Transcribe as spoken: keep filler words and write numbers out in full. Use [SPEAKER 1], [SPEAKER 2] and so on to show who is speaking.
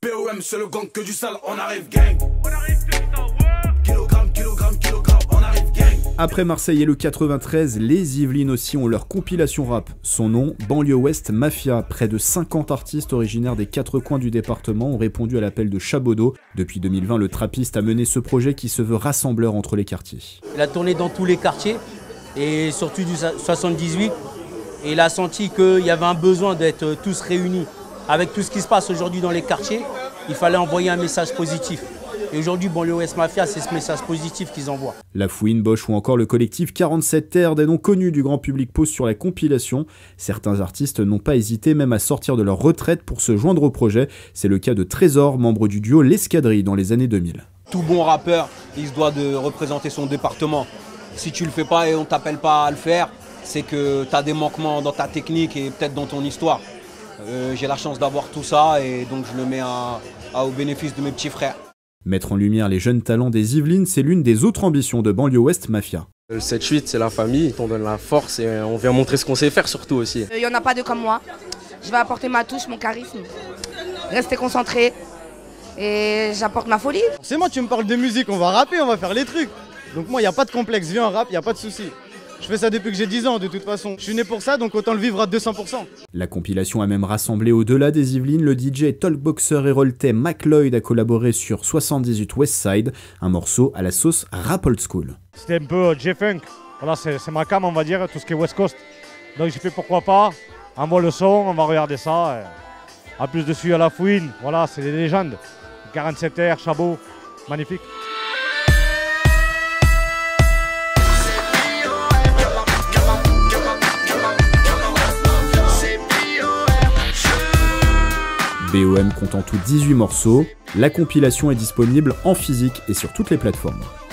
[SPEAKER 1] B O M, c'est le gang que du sale, on arrive gang. On arrive kilogramme, kilogramme, kilogramme, on arrive gang.
[SPEAKER 2] Après Marseille et le quatre-vingt-treize, les Yvelines aussi ont leur compilation rap. Son nom, Banlieue Ouest Mafia. Près de cinquante artistes originaires des quatre coins du département ont répondu à l'appel de Chabodo. Depuis deux mille vingt, le trappiste a mené ce projet qui se veut rassembleur entre les quartiers.
[SPEAKER 3] Il a tourné dans tous les quartiers et surtout du soixante-dix-huit. Et il a senti qu'il y avait un besoin d'être tous réunis. Avec tout ce qui se passe aujourd'hui dans les quartiers, il fallait envoyer un message positif. Et aujourd'hui, Banlieue Ouest Mafia, c'est ce message positif qu'ils envoient.
[SPEAKER 2] La Fouine, Bosch ou encore le collectif quarante-sept Terres, des noms connus du grand public, posent sur la compilation. Certains artistes n'ont pas hésité même à sortir de leur retraite pour se joindre au projet. C'est le cas de Trésor, membre du duo L'Escadrille dans les années deux mille.
[SPEAKER 4] Tout bon rappeur, il se doit de représenter son département. Si tu le fais pas et on t'appelle pas à le faire, c'est que tu as des manquements dans ta technique et peut-être dans ton histoire. Euh, j'ai la chance d'avoir tout ça et donc je le mets à, à, au bénéfice de mes petits frères.
[SPEAKER 2] Mettre en lumière les jeunes talents des Yvelines, c'est l'une des autres ambitions de Banlieue Ouest Mafia.
[SPEAKER 5] Le sept huit, c'est la famille, on donne la force et on vient montrer ce qu'on sait faire surtout aussi.
[SPEAKER 6] Il n'y en a pas deux comme moi. Je vais apporter ma touche, mon charisme. Rester concentré et j'apporte ma folie.
[SPEAKER 7] C'est moi, tu me parles de musique, on va rapper, on va faire les trucs. Donc moi, il n'y a pas de complexe, viens en rap, il n'y a pas de souci. Je fais ça depuis que j'ai dix ans de toute façon. Je suis né pour ça, donc autant le vivre à deux cents pour cent.
[SPEAKER 2] La compilation a même rassemblé au-delà des Yvelines. Le D J talkboxer héroltais McLeod a collaboré sur soixante-dix-huit Westside, un morceau à la sauce rap old school.
[SPEAKER 8] C'était un peu J-Funk, voilà, c'est ma cam on va dire, tout ce qui est West Coast. Donc j'ai fait pourquoi pas, envoie le son, on va regarder ça. Et... En plus dessus à la Fouine, voilà, c'est des légendes. quarante-sept Terres, Chabot, magnifique.
[SPEAKER 2] B O M compte en tout dix-huit morceaux. La compilation est disponible en physique et sur toutes les plateformes.